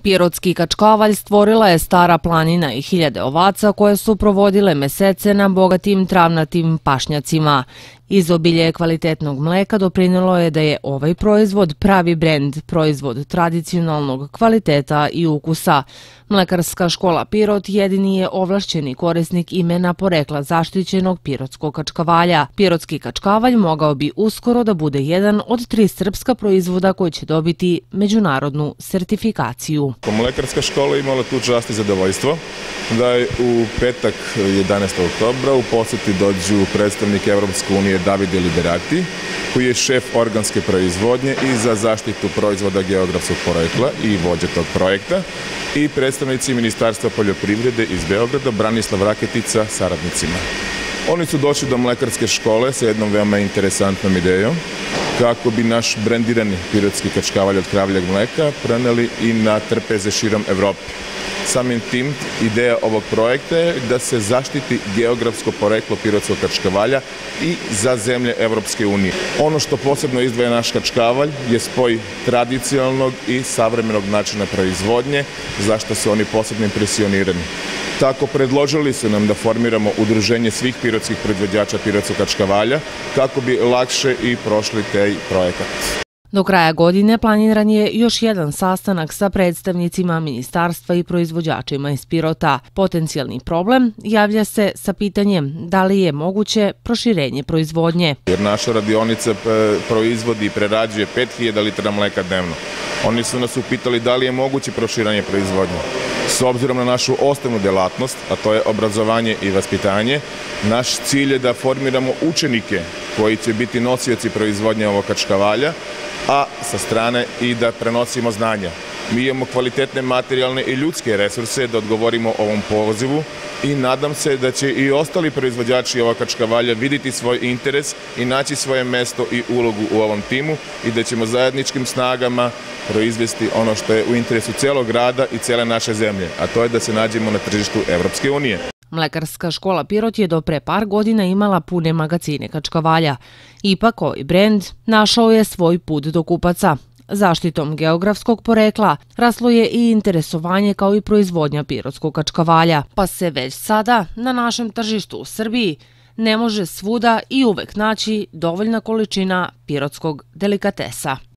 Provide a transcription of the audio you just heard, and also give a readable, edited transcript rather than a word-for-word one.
Pirotski kačkavalj stvorila je stara planina i hiljade ovaca koje su provodile mesece na bogatim travnatim pašnjacima. Izobilje kvalitetnog mleka doprinelo je da je ovaj proizvod pravi brend, proizvod tradicionalnog kvaliteta i ukusa. Mlekarska škola Pirot jedini je ovlašćeni korisnik imena porekla zaštićenog pirotskog kačkavalja. Pirotski kačkavalj mogao bi uskoro da bude jedan od 3 srpska proizvoda koji će dobiti međunarodnu sertifikaciju. Mlekarska škola imala tu čast i zadovoljstvo da je u petak 11. oktobra u poseti dođu predstavnik Evropske unije Davide Liberati, koji je šef organske proizvodnje i za zaštitu proizvoda geografskog porekla i vođa tog projekta, i predstavnici Ministarstva poljoprivrede iz Beograda Branislav Raketica saradnicima. Oni su došli do mlekarske škole sa jednom veoma interesantnom idejom kako bi naš brendirani pirotski kačkavalj od kravljeg mleka preneli i na trpeze širom Evrope. Samim tim, ideja ovog projekta je da se zaštiti geografsko poreklo pirotskog kačkavalja i za zemlje Evropske unije. Ono što posebno izdvaja naš kačkavalj je spoj tradicionalnog i savremenog načina proizvodnje, zašto su oni posebno impresionirani. Tako predložili su nam da formiramo udruženje svih pirotskih proizvođača pirotskog kačkavalja kako bi lakše i prošli taj projekat. Do kraja godine planiran je još jedan sastanak sa predstavnicima ministarstva i proizvođačima iz Pirota. Potencijalni problem javlja se sa pitanjem da li je moguće proširenje proizvodnje. Jer naša radionica proizvodi i prerađuje 5000 litara mleka dnevno. Oni su nas upitali da li je moguće proširanje proizvodnje. S obzirom na našu osnovnu delatnost, a to je obrazovanje i vaspitanje, naš cilj je da formiramo učenike koji će biti nosioci proizvodnje ovog kačkavalja, a sa strane i da prenosimo znanja. Mi imamo kvalitetne materijalne i ljudske resurse da odgovorimo ovom pozivu i nadam se da će i ostali proizvođači ovog kačkavalja vidjeti svoj interes i naći svoje mesto i ulogu u ovom timu i da ćemo zajedničkim snagama proizvesti ono što je u interesu celog grada i cele naše zemlje, a to je da se nađemo na tržištu Evropske unije. Mlekarska škola Pirot je do pre par godina imala pune magacine kačkavalja. Ipak ovaj brend našao je svoj put do kupaca. Zaštitom geografskog porekla raslo je i interesovanje kao i proizvodnja pirotskog kačkavalja, pa se već sada na našem tržištu u Srbiji ne može svuda i uvek naći dovoljna količina pirotskog delikatesa.